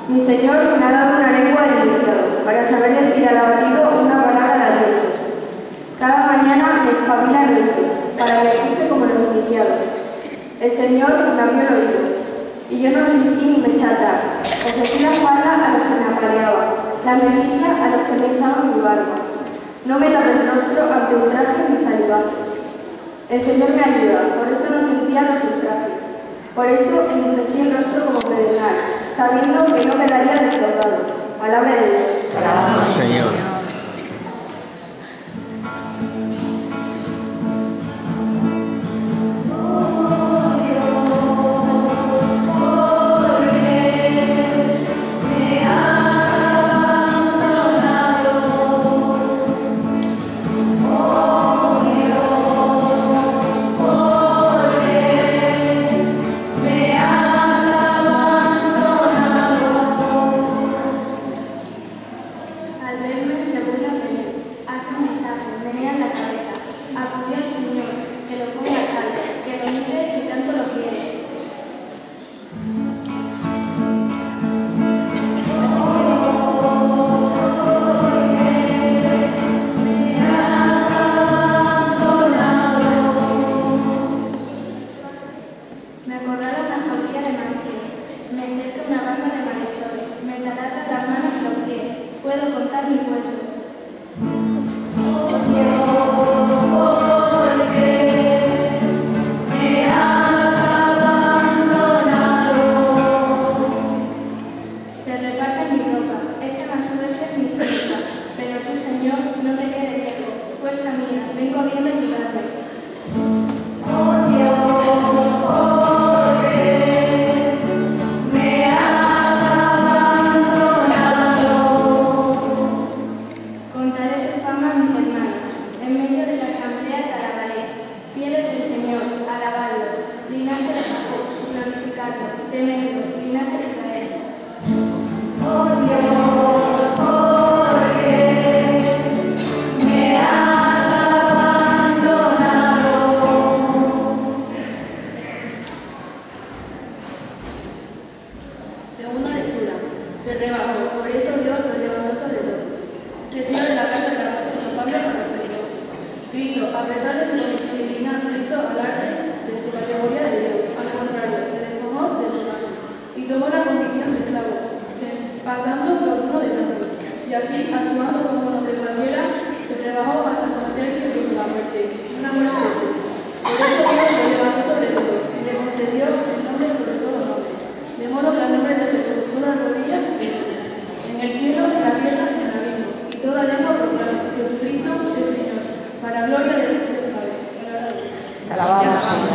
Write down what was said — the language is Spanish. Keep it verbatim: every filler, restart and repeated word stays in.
Mi Señor me ha dado una lengua del iniciado, para saber decir al abatido una palabra de aliento. Cada mañana me espabila el oído, para que escuche como los iniciados. El Señor me abrió el oído, y yo no resistí ni me eché atrás. Ofrecí la espalda a los que me apaleaban, la mejilla a los que me echaban mi barba. No me tapé el rostro ante ultrajes ni salivazos. El Señor me ayuda, por eso no sentía los ultrajes. Por eso enmudecí el rostro como pedernal, sabiendo que no quedaría defraudado. Palabra de Dios. Alabamos, Señor. Alabamos.